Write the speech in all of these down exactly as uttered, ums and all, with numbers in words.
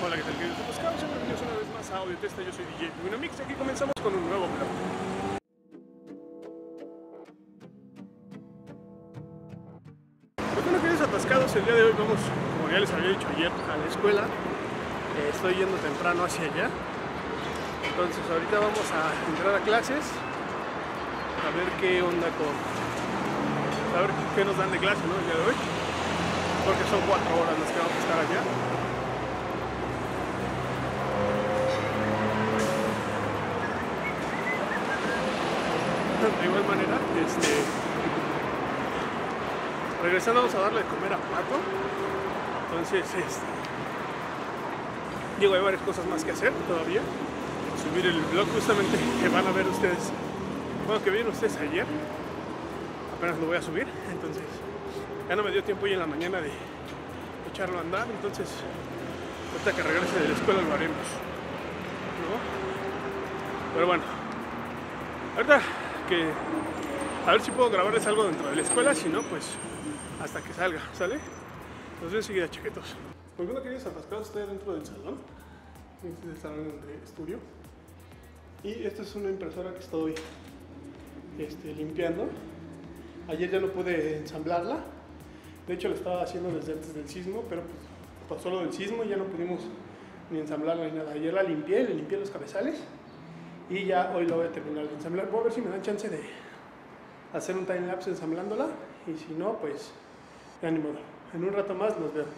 Hola, ¿qué tal, queridos atascados? Bienvenidos una vez más a Audio Testa. Yo soy D J Winomix y aquí comenzamos con un nuevo vlog. Pues bueno, queridos atascados, el día de hoy vamos, como ya les había dicho ayer, a la escuela. Eh, estoy yendo temprano hacia allá. Entonces ahorita vamos a entrar a clases, a ver qué onda con... a ver qué nos dan de clase, ¿no? El día de hoy. Porque son cuatro horas las que vamos a estar allá. De igual manera, este, regresando vamos a darle de comer a Paco. Entonces, este, digo, hay varias cosas más que hacer todavía. Subir el vlog justamente que van a ver ustedes, bueno, que vieron ustedes ayer. Apenas lo voy a subir, entonces ya no me dio tiempo hoy en la mañana de echarlo a andar. Entonces, ahorita que regrese de la escuela lo haremos, ¿no? Pero bueno, ahorita que a ver si puedo grabarles algo dentro de la escuela, si no, pues hasta que salga, ¿sale? Nos vemos enseguida, chaquetos. Pues bueno, queridos atascados, estoy dentro del salón. Este es el salón de estudio. Y esta es una impresora que estoy este, limpiando. Ayer ya no pude ensamblarla. De hecho, la estaba haciendo desde antes del sismo, pero pues pasó lo del sismo y ya no pudimos ni ensamblarla ni nada. Ayer la limpié, le limpié los cabezales. Y ya hoy lo voy a terminar de ensamblar. Voy a ver si me dan chance de hacer un time lapse ensamblándola. Y si no, pues ya ni modo. En un rato más nos veo.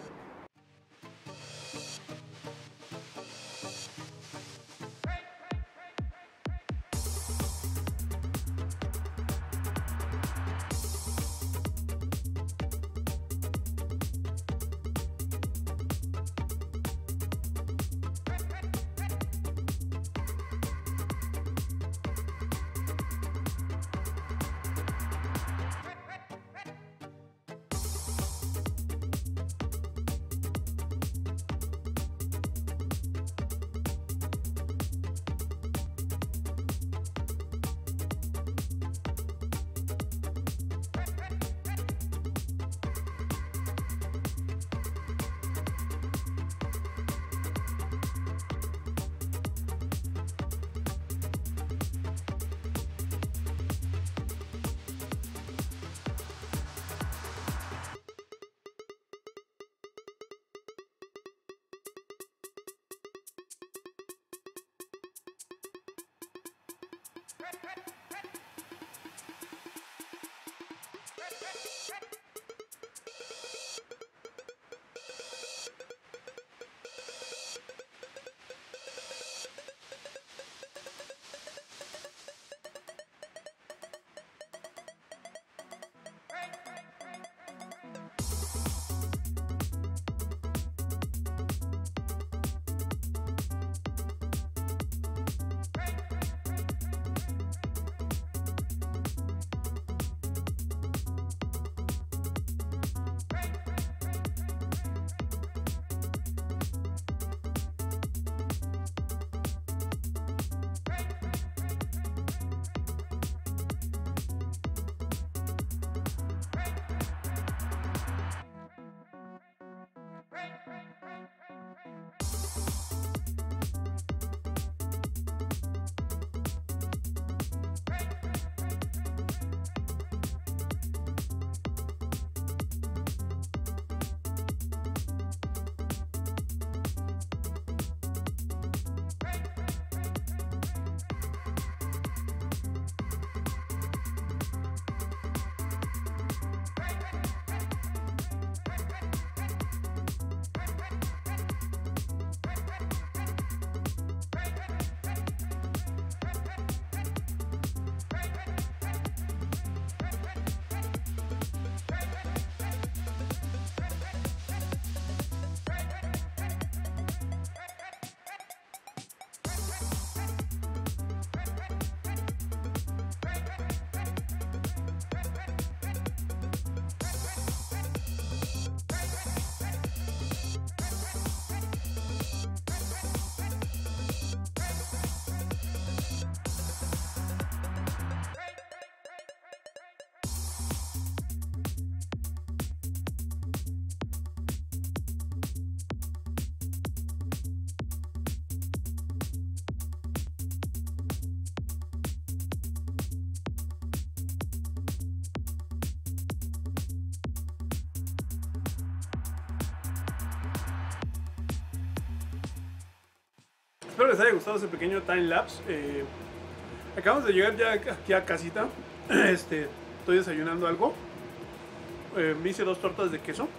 espero les haya gustado ese pequeño time lapse. Eh, acabamos de llegar ya aquí a casita. Este, estoy desayunando algo. Eh, me hice dos tortas de queso.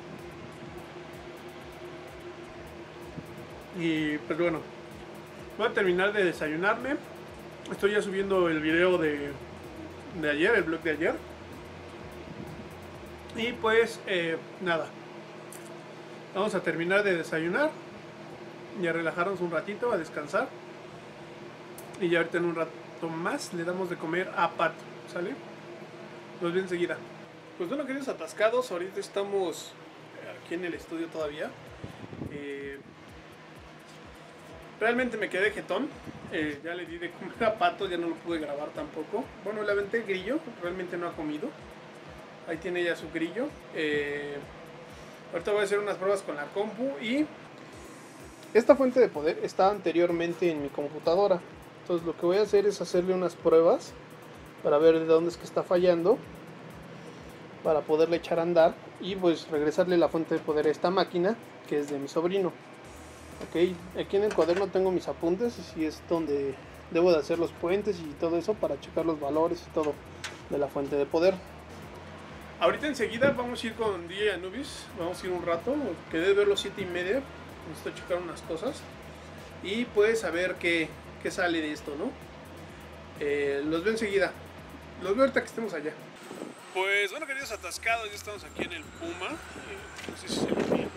Y pues bueno, voy a terminar de desayunarme. Estoy ya subiendo el video de, de ayer, el vlog de ayer. Y pues eh, nada, vamos a terminar de desayunar y a relajarnos un ratito, a descansar. Y ya ahorita en un rato más le damos de comer a Pato, ¿sale? Nos vemos enseguida. Pues bueno, queridos atascados, ahorita estamos aquí en el estudio todavía. Eh, realmente me quedé jetón. Eh, ya le di de comer a Pato, ya no lo pude grabar tampoco. Bueno, le aventé el grillo, realmente no ha comido. Ahí tiene ya su grillo. Eh, ahorita voy a hacer unas pruebas con la compu y... esta fuente de poder está anteriormente en mi computadora. Entonces lo que voy a hacer es hacerle unas pruebas para ver de dónde es que está fallando, para poderle echar a andar y pues regresarle la fuente de poder a esta máquina que es de mi sobrino. Ok, aquí en el cuaderno tengo mis apuntes y sí es donde debo de hacer los puentes y todo eso para checar los valores y todo de la fuente de poder. Ahorita enseguida vamos a ir con D J Anubis, vamos a ir un rato, quedé de ver los siete y media, necesito checar unas cosas y pues a ver qué, qué sale de esto, ¿no? Eh, los veo enseguida, los veo ahorita que estemos allá. Pues bueno, queridos atascados, ya estamos aquí en el Puma, eh, no sé si se ve bien,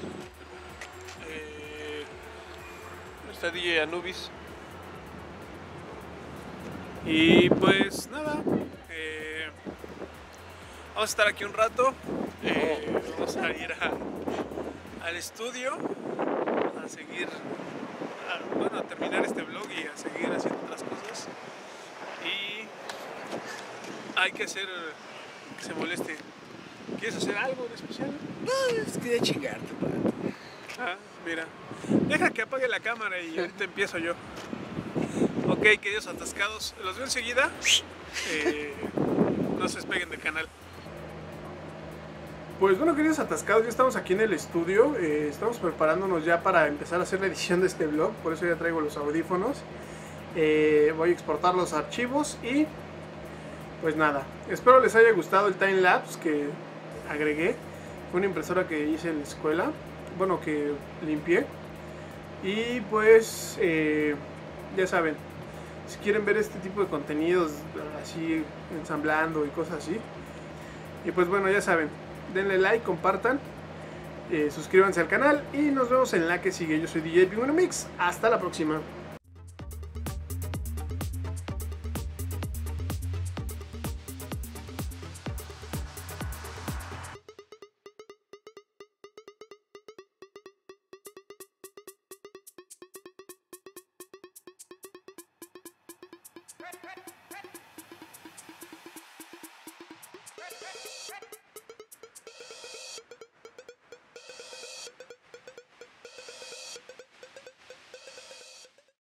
eh, está D J Anubis y pues nada, eh, vamos a estar aquí un rato, eh, vamos a ir a, al estudio, a seguir, a, bueno, a terminar este vlog y a seguir haciendo otras cosas. Y hay que hacer que se moleste. ¿Quieres hacer algo de especial? No, es que de chingarte, Pato. Ah, mira. Deja que apague la cámara y ahorita empiezo yo. Ok, queridos atascados, los veo enseguida. Eh, no se despeguen del canal. Pues bueno, queridos atascados, ya estamos aquí en el estudio, eh, estamos preparándonos ya para empezar a hacer la edición de este vlog, por eso ya traigo los audífonos, eh, voy a exportar los archivos y pues nada, espero les haya gustado el time lapse que agregué, fue una impresora que hice en la escuela, bueno, que limpié y pues eh, ya saben, si quieren ver este tipo de contenidos así ensamblando y cosas así, y pues bueno, ya saben, denle like, compartan, eh, suscríbanse al canal y nos vemos en la que sigue. Yo soy D J Pingüino Mix, hasta la próxima. Right, right.